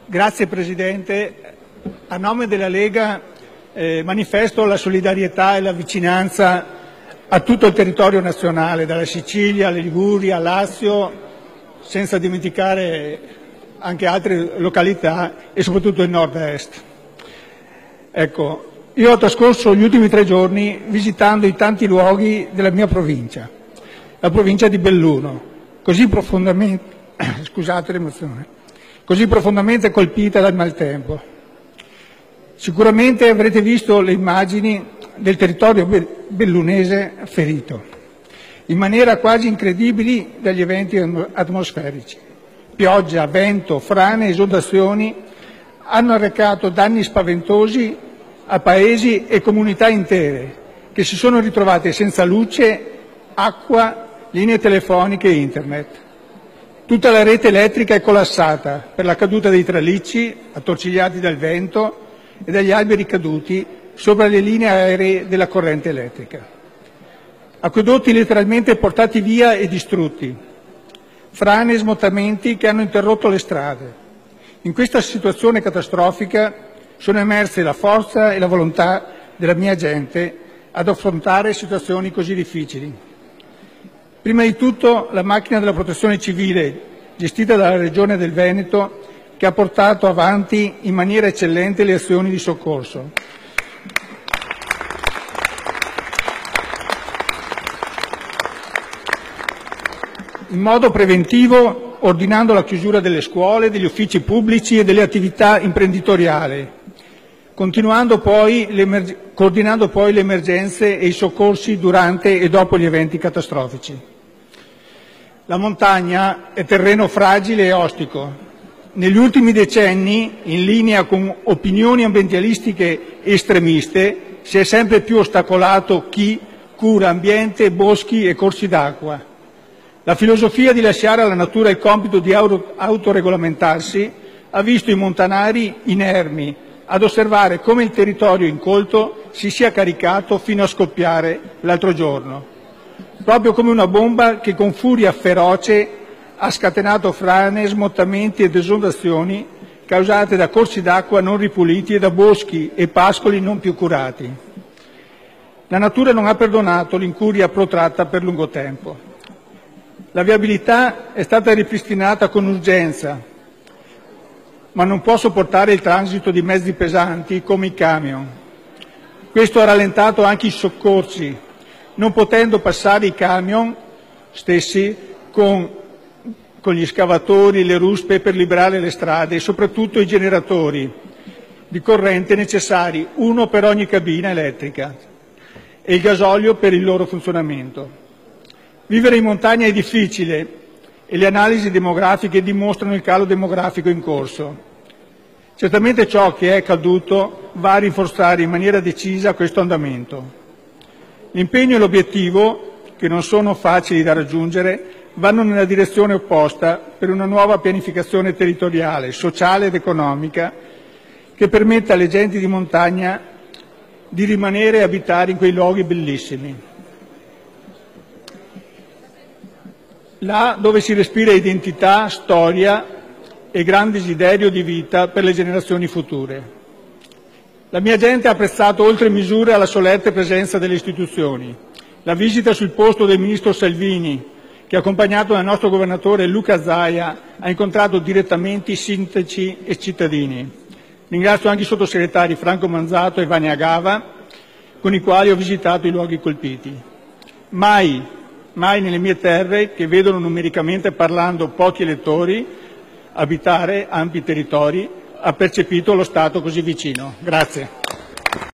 Grazie Presidente. A nome della Lega manifesto la solidarietà e la vicinanza a tutto il territorio nazionale, dalla Sicilia alla Liguria, al Lazio, senza dimenticare anche altre località e soprattutto il nord-est. Ecco, io ho trascorso gli ultimi 3 giorni visitando i tanti luoghi della mia provincia, la provincia di Belluno, così profondamente, scusate l'emozione, così profondamente colpita dal maltempo. Sicuramente avrete visto le immagini del territorio bellunese ferito, in maniera quasi incredibile dagli eventi atmosferici. Pioggia, vento, frane, esondazioni hanno arrecato danni spaventosi a paesi e comunità intere che si sono ritrovate senza luce, acqua, linee telefoniche e internet. Tutta la rete elettrica è collassata per la caduta dei tralicci attorcigliati dal vento e dagli alberi caduti sopra le linee aeree della corrente elettrica. Acquedotti letteralmente portati via e distrutti, frane e smottamenti che hanno interrotto le strade. In questa situazione catastrofica sono emerse la forza e la volontà della mia gente ad affrontare situazioni così difficili. Prima di tutto la macchina della protezione civile, gestita dalla Regione del Veneto, che ha portato avanti in maniera eccellente le azioni di soccorso. In modo preventivo, ordinando la chiusura delle scuole, degli uffici pubblici e delle attività imprenditoriali, coordinando poi le emergenze e i soccorsi durante e dopo gli eventi catastrofici. La montagna è terreno fragile e ostico. Negli ultimi decenni, in linea con opinioni ambientalistiche estremiste, si è sempre più ostacolato chi cura ambiente, boschi e corsi d'acqua. La filosofia di lasciare alla natura il compito di autoregolamentarsi ha visto i montanari inermi ad osservare come il territorio incolto si sia caricato fino a scoppiare l'altro giorno, proprio come una bomba che con furia feroce ha scatenato frane, smottamenti ed esondazioni causate da corsi d'acqua non ripuliti e da boschi e pascoli non più curati. La natura non ha perdonato l'incuria protratta per lungo tempo. La viabilità è stata ripristinata con urgenza, ma non può sopportare il transito di mezzi pesanti come i camion. Questo ha rallentato anche i soccorsi, non potendo passare i camion stessi con gli scavatori, le ruspe per liberare le strade e soprattutto i generatori di corrente necessari, uno per ogni cabina elettrica, e il gasolio per il loro funzionamento. Vivere in montagna è difficile e le analisi demografiche dimostrano il calo demografico in corso. Certamente ciò che è accaduto va a rinforzare in maniera decisa questo andamento. L'impegno e l'obiettivo, che non sono facili da raggiungere, vanno nella direzione opposta per una nuova pianificazione territoriale, sociale ed economica che permetta alle genti di montagna di rimanere e abitare in quei luoghi bellissimi. Là dove si respira identità, storia e gran desiderio di vita per le generazioni future. La mia gente ha apprezzato oltre misura la solerte presenza delle istituzioni, la visita sul posto del ministro Salvini, che accompagnato dal nostro governatore Luca Zaia ha incontrato direttamente i sindaci e cittadini. Ringrazio anche i sottosegretari Franco Manzato e Vania Gava, con i quali ho visitato i luoghi colpiti. Mai nelle mie terre, che vedono numericamente parlando pochi elettori, abitare ampi territori, ha percepito lo Stato così vicino. Grazie.